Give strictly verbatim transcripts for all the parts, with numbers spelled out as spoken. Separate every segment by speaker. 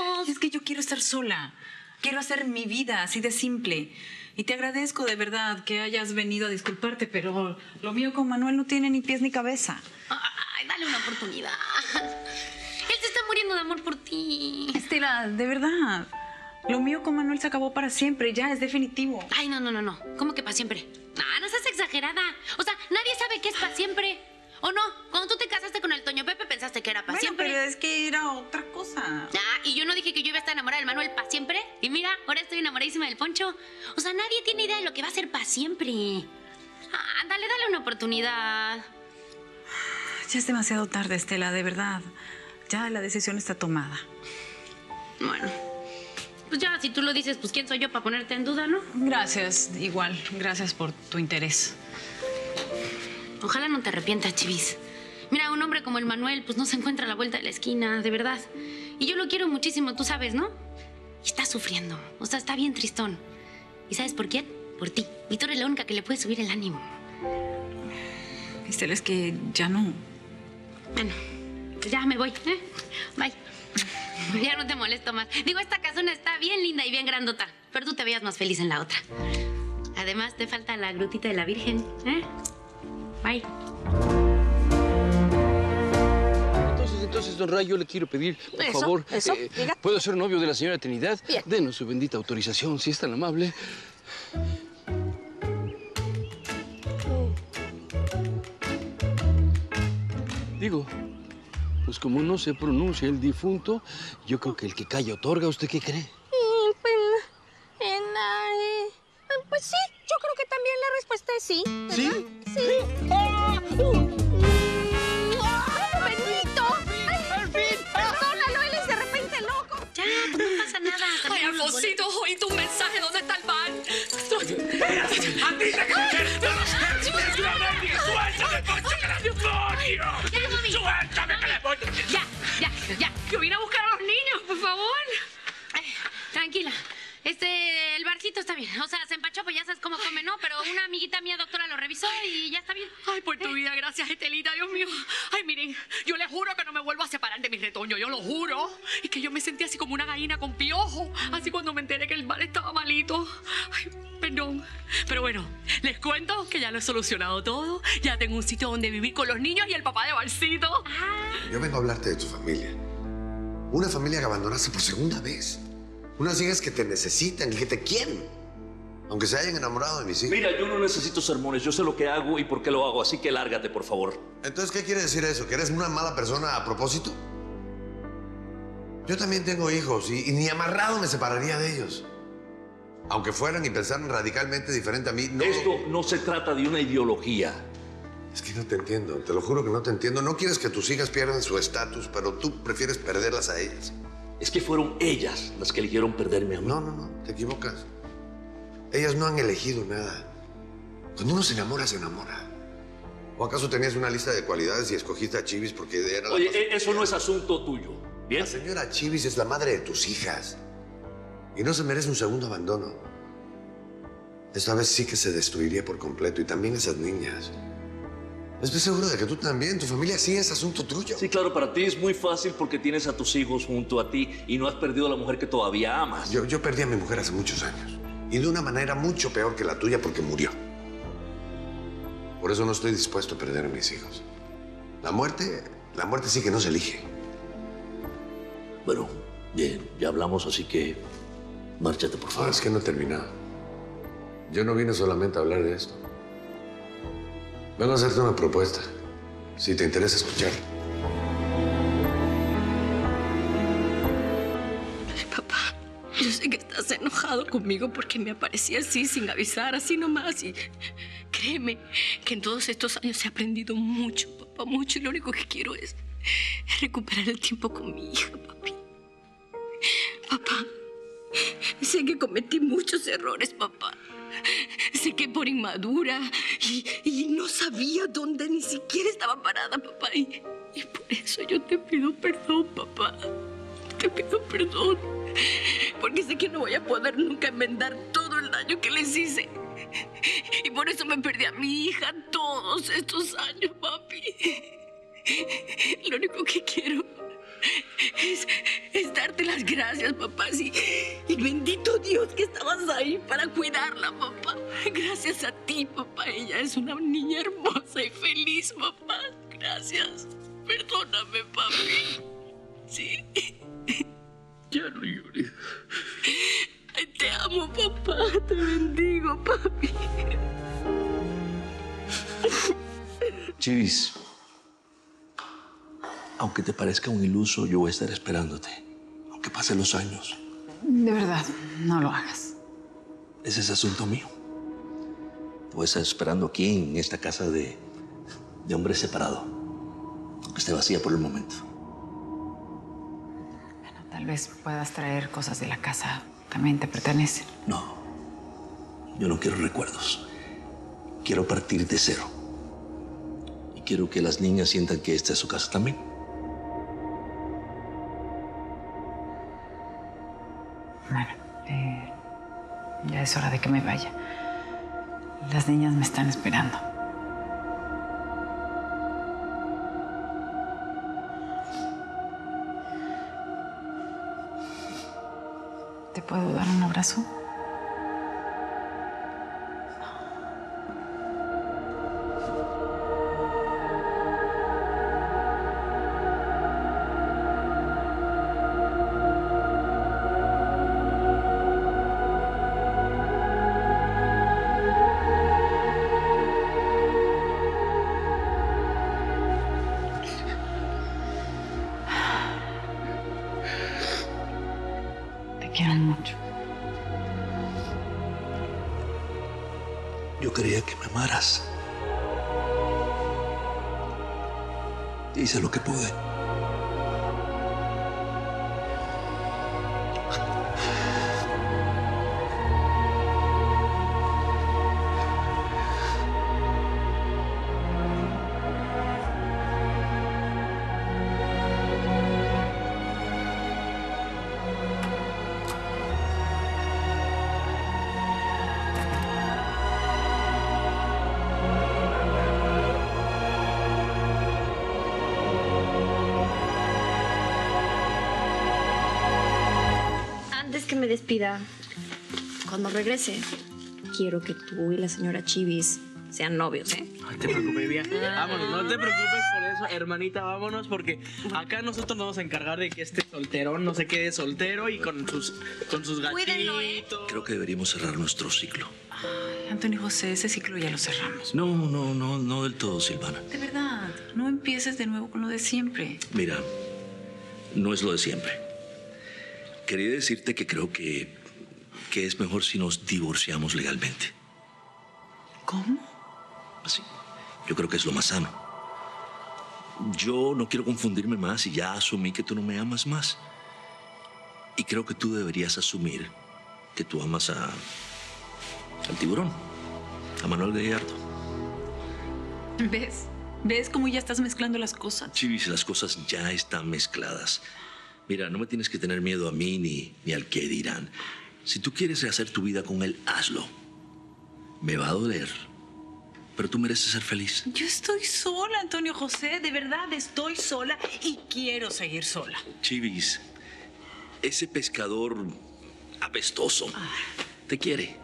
Speaker 1: juntos.
Speaker 2: Es que yo quiero estar sola. Quiero hacer mi vida así de simple. Y te agradezco de verdad que hayas venido a disculparte, pero lo mío con Manuel no tiene ni pies ni cabeza.
Speaker 1: Ay, dale una oportunidad. Él se está muriendo de amor por ti.
Speaker 2: Estela, de verdad. Lo mío con Manuel se acabó para siempre. Ya, es definitivo.
Speaker 1: Ay, no, no, no, no. ¿Cómo que para siempre? Ah, no seas exagerada. O sea, nadie sabe qué es para siempre. ¿O no? Cuando tú te casaste con el Toño Pepe pensaste que era para
Speaker 2: Bueno,
Speaker 1: siempre.
Speaker 2: pero es que era otra cosa.
Speaker 1: Ah, y yo no dije que yo iba a estar enamorada del Manuel para siempre. Y mira, ahora estoy enamoradísima del Poncho. O sea, nadie tiene idea de lo que va a ser para siempre. Ah, dale, dale una oportunidad.
Speaker 2: Ya es demasiado tarde, Estela, de verdad. Ya la decisión está tomada.
Speaker 1: Bueno, pues ya, si tú lo dices, pues ¿quién soy yo para ponerte en duda, no?
Speaker 2: Gracias, igual. Gracias por tu interés.
Speaker 1: Ojalá no te arrepientas, Chivis. Mira, un hombre como el Manuel, pues no se encuentra a la vuelta de la esquina, de verdad. Y yo lo quiero muchísimo, tú sabes, ¿no? Y está sufriendo, o sea, está bien tristón. ¿Y sabes por quién? Por ti. Y tú eres la única que le puede subir el ánimo.
Speaker 2: Estela, es que ya no.
Speaker 1: Bueno, pues ya me voy, ¿eh? Bye. Ya no te molesto más. Digo, esta casona está bien linda y bien grandota, pero tú te veías más feliz en la otra. Además, te falta la grutita de la Virgen, ¿eh? Bye.
Speaker 3: Entonces, entonces, don Ray, yo le quiero pedir, por
Speaker 4: ¿Eso?
Speaker 3: favor,
Speaker 4: ¿Eso?
Speaker 3: eh,
Speaker 4: Diga.
Speaker 3: ¿puedo ser novio de la señora Trinidad?
Speaker 4: Bien.
Speaker 3: Denos su bendita autorización, si es tan amable. Digo, pues como no se pronuncia el difunto, yo creo que el que calla otorga. ¿Usted qué cree?
Speaker 4: Mm, pues, en, ay, pues sí, yo creo que también la respuesta es sí. ¿Verdad?
Speaker 3: ¿Sí?
Speaker 4: Sí. ¡Ah! ¡Uh! ¡Ay, Benito! ¡Ay, perdónalo, él es de repente loco.
Speaker 1: Ya, pues no pasa nada.
Speaker 5: Ay, Alfonsito, oí tu mensaje. ¿Dónde está el pan?
Speaker 6: ¡A ti te ¡Suéltame, Poncho, que la demonio!
Speaker 1: Ya, mami.
Speaker 6: ¡Suéltame, que la voy!
Speaker 1: Ya, ya, ya.
Speaker 5: Yo vine a buscar a los niños, por favor.
Speaker 1: Ay, tranquila. Este, el barcito está bien. O sea, se empachó, pues ya sabes cómo come, ¿no? Pero una amiguita mía, doctora, lo revisó y ya está bien.
Speaker 5: Ay, por tu vida, gracias, Estelita, Dios mío. Ay, miren, yo les juro que no me vuelvo a separar de mi retoño, yo lo juro. Y que yo me sentí así como una gallina con piojo, así cuando me enteré que el mal estaba malito. Ay, perdón. Pero bueno, les cuento que ya lo he solucionado todo. Ya tengo un sitio donde vivir con los niños y el papá de Barcito.
Speaker 7: Yo vengo a hablarte de tu familia. Una familia que abandonaste por segunda vez. Unas hijas que te necesitan y que te quieren. Aunque se hayan enamorado de mis hijos.
Speaker 8: Mira, yo no necesito sermones. Yo sé lo que hago y por qué lo hago. Así que lárgate, por favor.
Speaker 7: Entonces, ¿qué quiere decir eso? ¿Que eres una mala persona a propósito? Yo también tengo hijos y, y ni amarrado me separaría de ellos. Aunque fueran y pensaran radicalmente diferente a mí, no...
Speaker 8: Esto no se trata de una ideología.
Speaker 7: Es que no te entiendo. Te lo juro que no te entiendo. No quieres que tus hijas pierdan su estatus, pero tú prefieres perderlas a ellas.
Speaker 8: Es que fueron ellas las que eligieron perderme a mí.
Speaker 7: No, no, no. Te equivocas. Ellas no han elegido nada. Cuando uno se enamora, se enamora. ¿O acaso tenías una lista de cualidades y escogiste a Chivis porque era la...
Speaker 8: Oye, e- eso no es asunto tuyo, ¿bien?
Speaker 7: La señora Chivis es la madre de tus hijas. Y no se merece un segundo abandono. Esta vez sí que se destruiría por completo. Y también esas niñas. Estoy seguro de que tú también. Tu familia sí es asunto tuyo.
Speaker 8: Sí, claro, para ti es muy fácil porque tienes a tus hijos junto a ti y no has perdido a la mujer que todavía amas.
Speaker 7: Yo, yo perdí a mi mujer hace muchos años. Y de una manera mucho peor que la tuya porque murió. Por eso no estoy dispuesto a perder a mis hijos. La muerte, la muerte sí que no se elige.
Speaker 8: Bueno, bien, ya hablamos, así que márchate, por favor.
Speaker 7: Ah, es que no he terminado. Yo no vine solamente a hablar de esto. Vengo a hacerte una propuesta, si te interesa escucharla.
Speaker 5: Ay, papá, yo sé que estás enojado conmigo porque me aparecí así, sin avisar, así nomás. Y créeme que en todos estos años he aprendido mucho, papá, mucho. Y lo único que quiero es recuperar el tiempo con mi hija, papi. Papá, sé que cometí muchos errores, papá. Sé que por inmadura y, y no sabía dónde ni siquiera estaba parada, papá. Y, y por eso yo te pido perdón, papá. Te pido perdón. Porque sé que no voy a poder nunca enmendar todo el daño que les hice. Y por eso me perdí a mi hija todos estos años, papi. Lo único que quiero es, es darte las gracias, papá. Sí. Y bendito Dios que estabas ahí para cuidarla, papá. Gracias a ti, papá. Ella es una niña hermosa y feliz, papá. Gracias. Perdóname, papi. Sí.
Speaker 8: Ya no llores.
Speaker 5: Ay, te amo, papá. Te bendigo, papi.
Speaker 8: Chivis, aunque te parezca un iluso, yo voy a estar esperándote, aunque pasen los años.
Speaker 2: De verdad, no lo hagas.
Speaker 8: Ese es asunto mío. Te voy a estar esperando aquí en esta casa de, de hombre separado, aunque esté vacía por el momento.
Speaker 2: Bueno, tal vez puedas traer cosas de la casa. También te pertenecen.
Speaker 8: No, yo no quiero recuerdos. Quiero partir de cero. Y quiero que las niñas sientan que esta es su casa también.
Speaker 2: Bueno, eh, ya es hora de que me vaya. Las niñas me están esperando. ¿Te puedo dar un abrazo? Te quiero mucho.
Speaker 8: Yo quería que me amaras. Hice lo que pude.
Speaker 9: Antes que me despida, cuando regrese, quiero que tú y la señora Chivis sean novios, ¿eh?
Speaker 10: No te preocupes, vieja. Vámonos, no te preocupes por eso, hermanita, vámonos, porque acá nosotros nos vamos a encargar de que este solterón no se quede soltero y con sus, con sus
Speaker 9: Cuídenlo, ¿eh?
Speaker 10: gatitos.
Speaker 8: Creo que deberíamos cerrar nuestro ciclo.
Speaker 2: Ay, Antonio José, ese ciclo ya lo cerramos.
Speaker 8: No, no, no, no del todo, Silvana.
Speaker 2: De verdad, no empieces de nuevo con lo de siempre.
Speaker 8: Mira, no es lo de siempre. Quería decirte que creo que, que es mejor si nos divorciamos legalmente.
Speaker 2: ¿Cómo?
Speaker 8: Así. Yo creo que es lo más sano. Yo no quiero confundirme más y ya asumí que tú no me amas más. Y creo que tú deberías asumir que tú amas a, al tiburón, a Manuel Gallardo.
Speaker 2: ¿Ves? ¿Ves cómo ya estás mezclando las cosas?
Speaker 8: Chivis, las cosas ya están mezcladas. Mira, no me tienes que tener miedo a mí ni, ni al que dirán. Si tú quieres hacer tu vida con él, hazlo. Me va a doler, pero tú mereces ser feliz.
Speaker 2: Yo estoy sola, Antonio José. De verdad, estoy sola y quiero seguir sola.
Speaker 8: Chivis, ese pescador apestoso te quiere.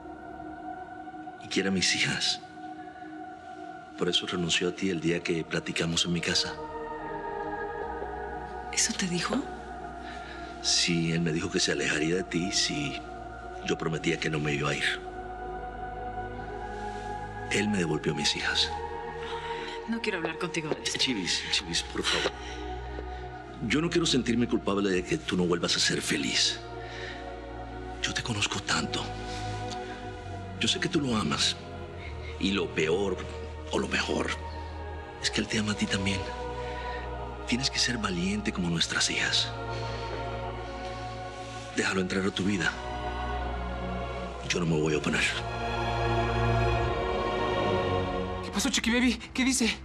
Speaker 8: Y quiere a mis hijas. Por eso renunció a ti el día que platicamos en mi casa.
Speaker 2: ¿Eso te dijo?
Speaker 8: Sí, él me dijo que se alejaría de ti si yo prometía que no me iba a ir. Él me devolvió mis hijas.
Speaker 2: No quiero hablar contigo de esto.
Speaker 8: Chivis, Chivis, por favor. Yo no quiero sentirme culpable de que tú no vuelvas a ser feliz. Yo te conozco tanto. Yo sé que tú lo amas. Y lo peor, o lo mejor, es que él te ama a ti también. Tienes que ser valiente como nuestras hijas. Déjalo entrar a tu vida. Yo no me voy a oponer.
Speaker 11: ¿Qué pasó, Chiqui Baby? ¿Qué dice?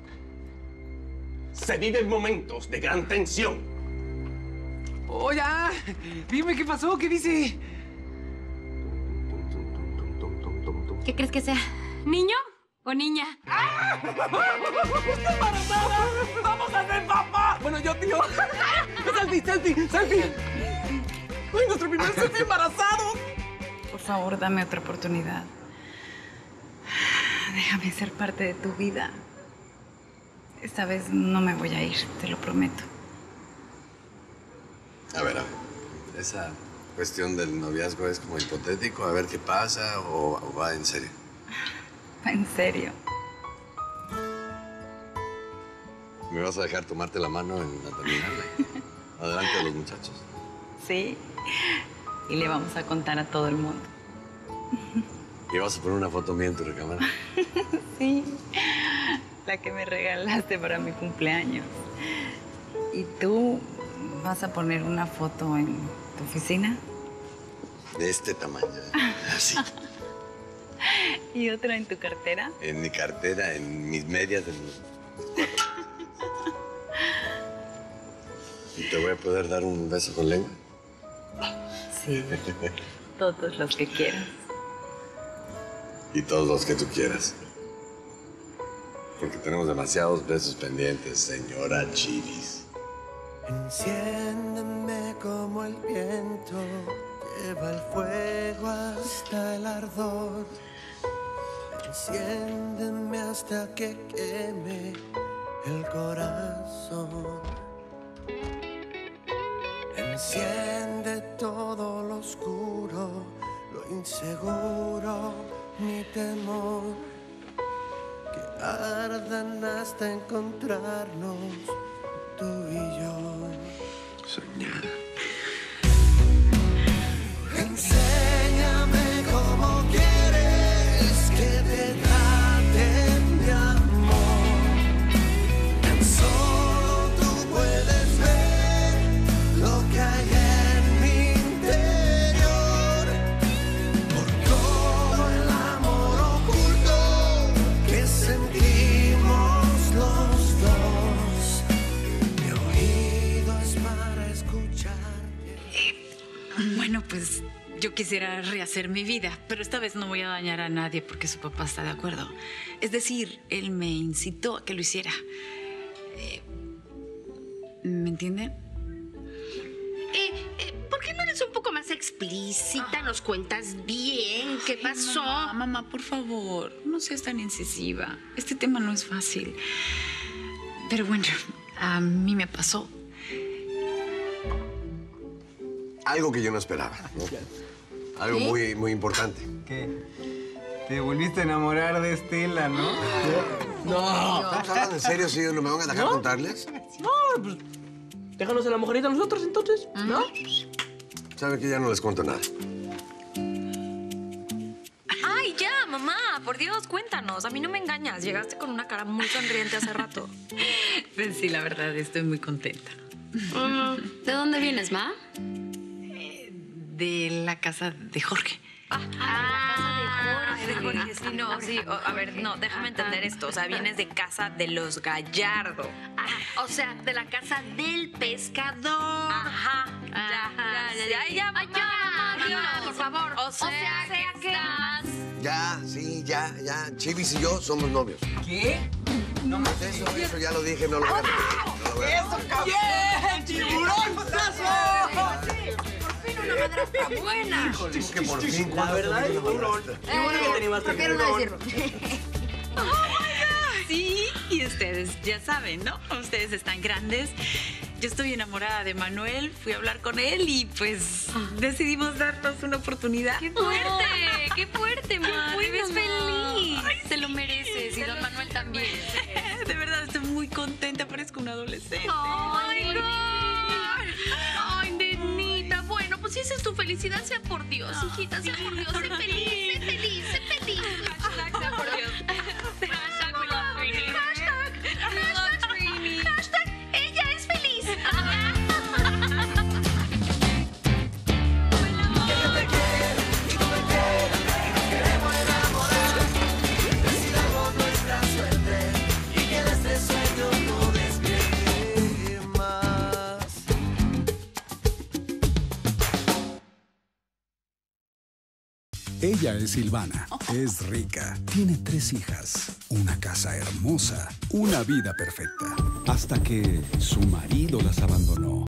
Speaker 6: Se viven momentos de gran tensión.
Speaker 11: Oye, ah, dime qué pasó, ¿qué dice?
Speaker 1: ¿Qué crees que sea? ¿Niño?
Speaker 9: ¿O niña?
Speaker 11: ¡Está embarazada! ¡Vamos a ser papá! Bueno, yo, tío. ¡Selfie, selfie, selfie! ¡Ay, nuestro primer selfie embarazado!
Speaker 2: Por favor, dame otra oportunidad. Déjame ser parte de tu vida. Esta vez no me voy a ir, te lo prometo.
Speaker 7: A ver, a ver. Esa cuestión del noviazgo es como hipotético, a ver qué pasa, o, o va en serio.
Speaker 2: En serio.
Speaker 7: ¿Me vas a dejar tomarte la mano en la terminal? Adelante de los muchachos.
Speaker 2: Sí. Y le vamos a contar a todo el mundo.
Speaker 7: ¿Y vas a poner una foto mía en tu recámara?
Speaker 2: Sí. La que me regalaste para mi cumpleaños. ¿Y tú vas a poner una foto en tu oficina?
Speaker 7: De este tamaño. Así.
Speaker 2: ¿Y otra en tu cartera?
Speaker 7: En mi cartera, en mis medias, en mis... ¿Y te voy a poder dar un beso con lengua?
Speaker 2: Sí. Todos los que quieras.
Speaker 7: Y todos los que tú quieras. Porque tenemos demasiados besos pendientes, señora Chivis.
Speaker 12: Enciéndeme como el viento, lleva el fuego hasta el ardor. Enciéndeme hasta que queme el corazón. Enciende todo lo oscuro, lo inseguro, mi temor. Que ardan hasta encontrarnos tú y yo.
Speaker 7: Soñar.
Speaker 12: Enséñame cómo quieres que te trate mi amor. Tan solo tú puedes ver lo que hay en mi interior. Por todo el amor oculto que sentimos los dos. Mi oído es para escucharte.
Speaker 2: Bueno, pues yo quisiera rehacer mi vida, pero esta vez no voy a dañar a nadie porque su papá está de acuerdo. Es decir, él me incitó a que lo hiciera. Eh, ¿Me entienden?
Speaker 5: Eh, eh, ¿Por qué no eres un poco más explícita? Nos cuentas bien qué pasó.
Speaker 2: Mamá, mamá, por favor, no seas tan incisiva. Este tema no es fácil. Pero bueno, a mí me pasó.
Speaker 7: Algo que yo no esperaba, ¿no? Algo
Speaker 11: ¿Sí?
Speaker 7: muy, muy importante.
Speaker 11: ¿Qué? Te volviste a enamorar de Estela, ¿no?
Speaker 7: No. ¿Estamos hablando en serio, sí? ¿No me van a dejar
Speaker 10: ¿No?
Speaker 7: contarles?
Speaker 10: No, pues déjanos a la mujerita nosotros entonces, ¿no?
Speaker 7: Saben que ya no les cuento nada.
Speaker 9: Ay, ya, mamá, por Dios, cuéntanos. A mí no me engañas. Llegaste con una cara muy sonriente hace rato.
Speaker 2: Pues sí, la verdad, estoy muy contenta.
Speaker 9: ¿De dónde vienes, ma?
Speaker 2: De la casa de Jorge.
Speaker 9: Ah, de Jorge. Sí, no, sí. O- a ver, no, déjame entender esto. O sea, vienes de casa de los Gallardo.
Speaker 5: O sea, de la casa del pescador.
Speaker 9: Ajá. Ya, ya, ya, ya, ya,
Speaker 5: Ay,
Speaker 9: mamá,
Speaker 5: ya,
Speaker 9: Dios.
Speaker 5: mamá, por favor.
Speaker 9: O sea, que estás...
Speaker 7: Ya, sí, ya, ya. Chivis y yo somos novios.
Speaker 11: ¿Qué? No me
Speaker 7: Eso, eso ya lo dije, no lo voy a repetir. No lo voy a repetir.
Speaker 11: ¡Bien! ¡Tiburón!
Speaker 9: Una madrastra buena.
Speaker 7: Híjole, es que por fin.
Speaker 10: La
Speaker 7: ¿cuándo
Speaker 10: verdad,
Speaker 7: fue
Speaker 10: es
Speaker 7: una
Speaker 10: tiburón.
Speaker 7: madrastra?
Speaker 10: Qué bueno que te animaste.
Speaker 9: Prefiero no decirlo.
Speaker 2: Oh my God. Sí, y ustedes ya saben, ¿no? Ustedes están grandes. Yo estoy enamorada de Manuel, fui a hablar con él y pues decidimos darnos una oportunidad.
Speaker 9: ¡Qué fuerte! ¡Qué fuerte, ma!
Speaker 2: Qué
Speaker 9: ¡Te ves
Speaker 2: bueno,
Speaker 9: feliz!
Speaker 2: ma. Ay,
Speaker 9: Te lo
Speaker 2: sí,
Speaker 9: mereces. Y
Speaker 2: te
Speaker 9: don
Speaker 2: lo
Speaker 9: Manuel también.
Speaker 2: De verdad, estoy muy contenta, parezco una adolescente.
Speaker 5: Ay, no. Ay, nenita. Bueno, pues si esa es tu felicidad, sea por Dios, hijita, sea por Dios. Sé feliz, sé feliz, sé feliz.
Speaker 9: Hashtag, sea por Dios. Hashtag, we love Trini.
Speaker 5: Hashtag,
Speaker 9: We love Trini.
Speaker 5: hashtag, ella es feliz.
Speaker 13: Ella es Silvana, es rica, tiene tres hijas, una casa hermosa, una vida perfecta. Hasta que su marido las abandonó.